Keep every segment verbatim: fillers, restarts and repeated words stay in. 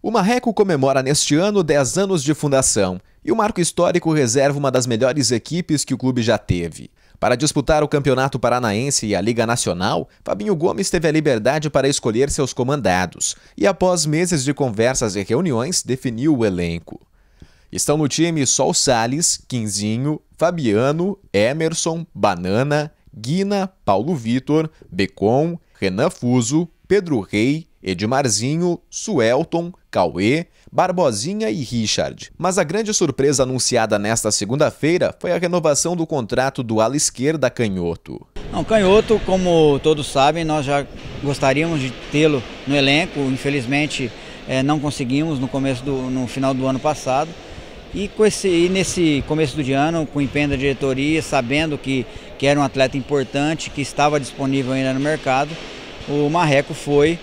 O Marreco comemora neste ano dez anos de fundação e o marco histórico reserva uma das melhores equipes que o clube já teve. Para disputar o Campeonato Paranaense e a Liga Nacional, Fabinho Gomes teve a liberdade para escolher seus comandados e, após meses de conversas e reuniões, definiu o elenco. Estão no time Sol Salles, Quinzinho, Fabiano, Emerson, Banana, Guina, Paulo Vitor, Becon, Renan Fuso, Pedro Rei, Edmarzinho, Suelton, Cauê, Barbosinha e Richard. Mas a grande surpresa anunciada nesta segunda-feira foi a renovação do contrato do ala esquerda Canhoto. Não, Canhoto, como todos sabem, nós já gostaríamos de tê-lo no elenco. Infelizmente, é, não conseguimos no, começo do, no final do ano passado. E, com esse, e nesse começo do ano, com o empenho da diretoria, sabendo que, que era um atleta importante, que estava disponível ainda no mercado, o Marreco foi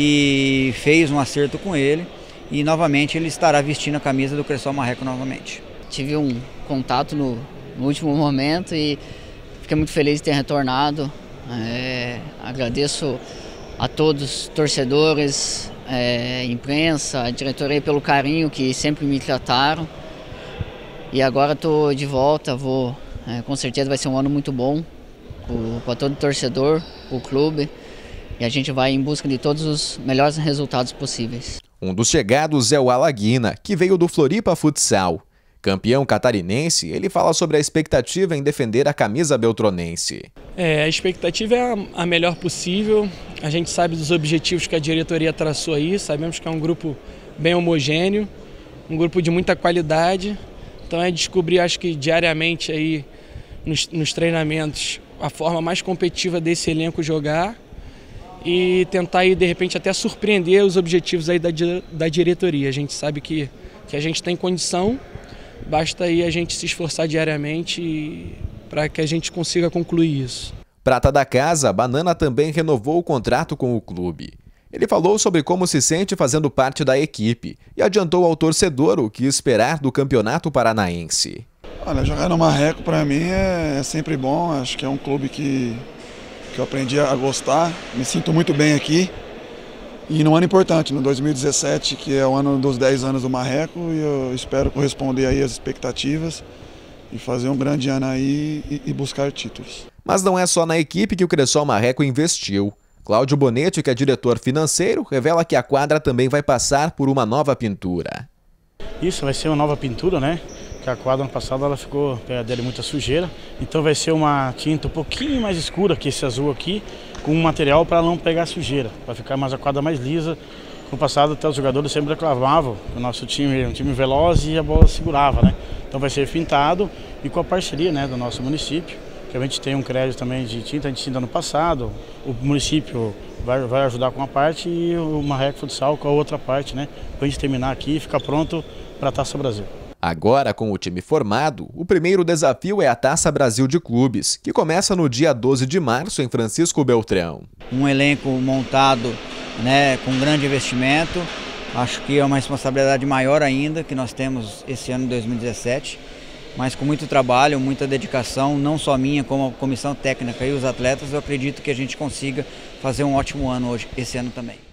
e fez um acerto com ele e novamente ele estará vestindo a camisa do Cresol Marreco novamente. Tive um contato no, no último momento e fiquei muito feliz de ter retornado. É, agradeço a todos os torcedores, é, imprensa, a diretoria pelo carinho que sempre me trataram. E agora estou de volta, vou, é, com certeza vai ser um ano muito bom para todo torcedor, para o clube. E a gente vai em busca de todos os melhores resultados possíveis. Um dos chegados é o Alaguina, que veio do Floripa Futsal. Campeão catarinense, ele fala sobre a expectativa em defender a camisa beltronense. É, a expectativa é a, a melhor possível. A gente sabe dos objetivos que a diretoria traçou aí. Sabemos que é um grupo bem homogêneo, um grupo de muita qualidade. Então é descobrir, acho que diariamente aí nos, nos treinamentos, a forma mais competitiva desse elenco jogar. E tentar aí, de repente, até surpreender os objetivos aí da, da diretoria. A gente sabe que, que a gente tem condição, basta aí a gente se esforçar diariamente para que a gente consiga concluir isso. Prata da casa, Banana também renovou o contrato com o clube. Ele falou sobre como se sente fazendo parte da equipe e adiantou ao torcedor o que esperar do Campeonato Paranaense. Olha, jogar no Marreco para mim é, é sempre bom, acho que é um clube que... que eu aprendi a gostar, me sinto muito bem aqui. E num ano importante, no dois mil e dezessete, que é o ano dos dez anos do Marreco, e eu espero corresponder aí às expectativas e fazer um grande ano aí e, e buscar títulos. Mas não é só na equipe que o Cresol Marreco investiu. Cláudio Bonetti, que é diretor financeiro, revela que a quadra também vai passar por uma nova pintura. Isso, vai ser uma nova pintura, né? Que a quadra ano passado ela ficou dele muita sujeira, então vai ser uma tinta um pouquinho mais escura que esse azul aqui, com um material para não pegar sujeira, para ficar mais a quadra mais lisa. No passado até os jogadores sempre reclamavam que o nosso time é um time veloz e a bola segurava, né? Então vai ser pintado e com a parceria, né, do nosso município, que a gente tem um crédito também de tinta, a gente tinta no passado, o município vai, vai ajudar com uma parte e o Marreco Futsal com a outra parte, né? Para a gente terminar aqui e ficar pronto para a Taça Brasil. Agora, com o time formado, o primeiro desafio é a Taça Brasil de Clubes, que começa no dia doze de março em Francisco Beltrão. Um elenco montado, né, com grande investimento, acho que é uma responsabilidade maior ainda que nós temos esse ano de dois mil e dezessete, mas com muito trabalho, muita dedicação, não só minha, como a comissão técnica e os atletas, eu acredito que a gente consiga fazer um ótimo ano hoje, esse ano também.